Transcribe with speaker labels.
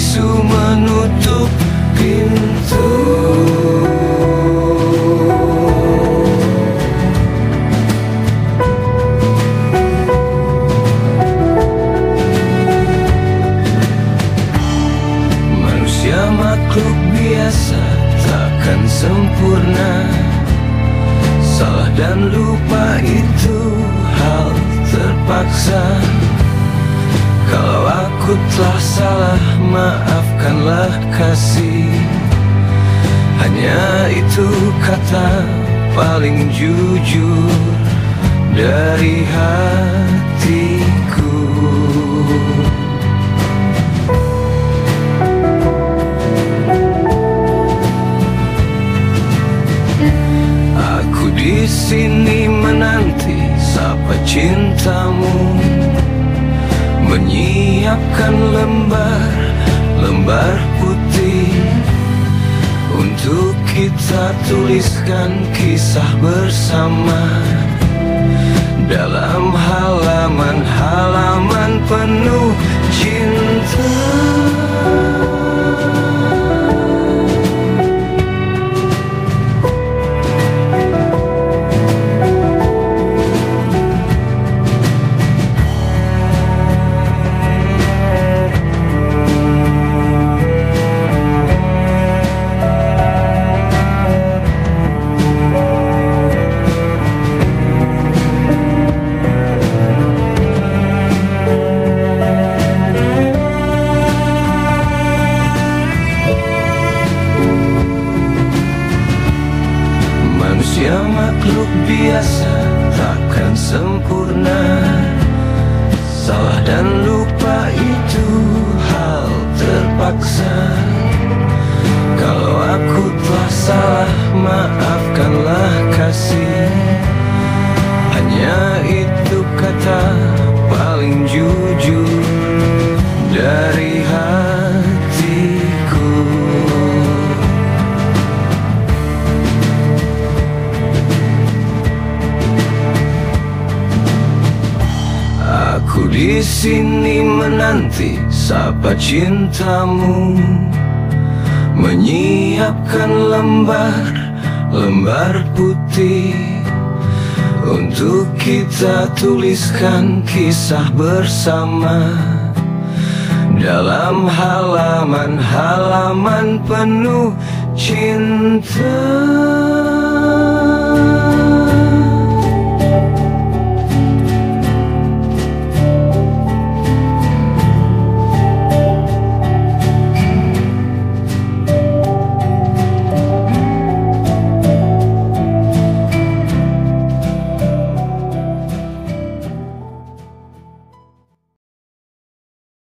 Speaker 1: bisu menutup pintu. Manusia makhluk biasa, takkan sempurna. Salah dan lupa itu hal terpaksa. Kalau aku telah salah, maafkanlah kasih. Hanya itu kata paling jujur dari hatiku. Aku di sini menanti sapa cintamu, menyiapkan lembar putih untuk kita tuliskan kisah bersama dalam halaman-halaman penuh cinta. Manusia makhluk biasa, takkan sempurna. Salah dan lupa itu hal terpaksa. Kalau aku telah salah, maafkanlah kasih. Hanya itu kata paling jujur dari hatiku. Aku di sini menanti sapa cintamu, menyiapkan lembar putih untuk kita tuliskan kisah bersama dalam halaman-halaman penuh cinta.